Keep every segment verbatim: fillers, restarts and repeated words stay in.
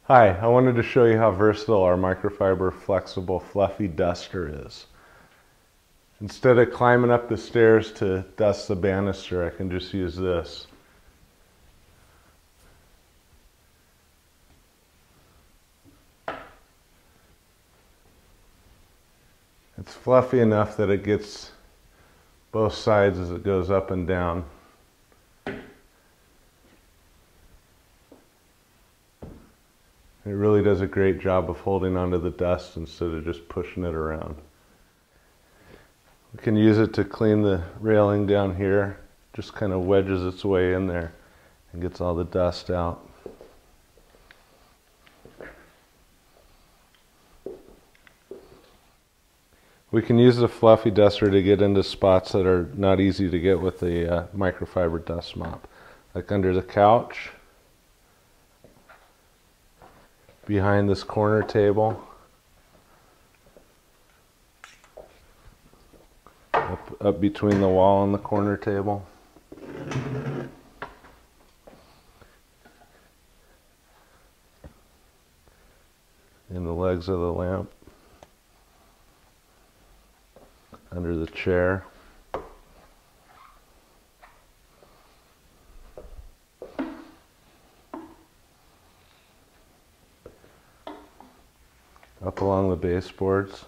Hi, I wanted to show you how versatile our microfiber flexible fluffy duster is. Instead of climbing up the stairs to dust the banister, I can just use this. It's fluffy enough that it gets both sides as it goes up and down. It really does a great job of holding onto the dust instead of just pushing it around. We can use it to clean the railing down here. Just kind of wedges its way in there and gets all the dust out. We can use the fluffy duster to get into spots that are not easy to get with the uh, microfiber dust mop, like under the couch, behind this corner table, up, up between the wall and the corner table. In the legs of the lamp, under the chair. Up along the baseboards.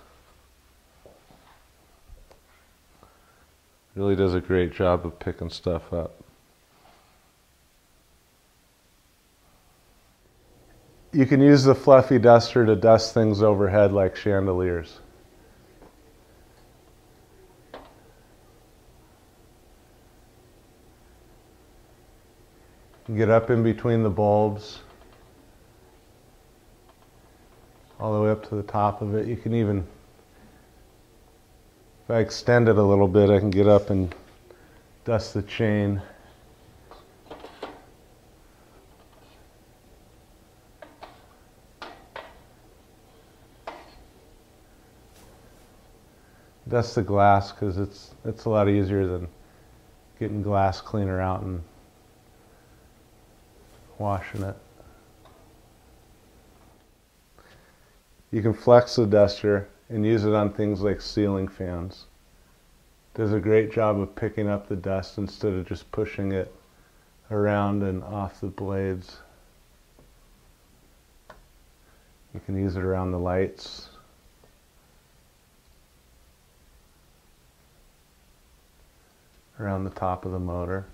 Really does a great job of picking stuff up. You can use the fluffy duster to dust things overhead like chandeliers. You can get up in between the bulbs, all the way up to the top of it. You can even, if I extend it a little bit, I can get up and dust the chain. Dust the glass because it's, it's a lot easier than getting glass cleaner out and washing it. You can flex the duster and use it on things like ceiling fans. It does a great job of picking up the dust instead of just pushing it around and off the blades. You can use it around the lights. Around the top of the motor.